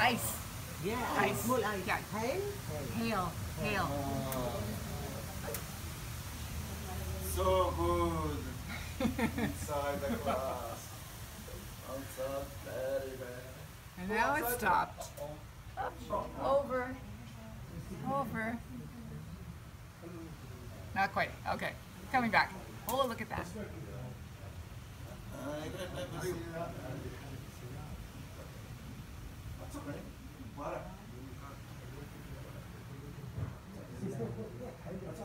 Ice. Yeah, Ice. small ice. Yeah. Hail? Hail. Hail. So good. Inside the glass. Outside, very bad. And now it stopped. Over. Over. Not quite. Okay. Coming back. Oh, look at that. That's okay. Para.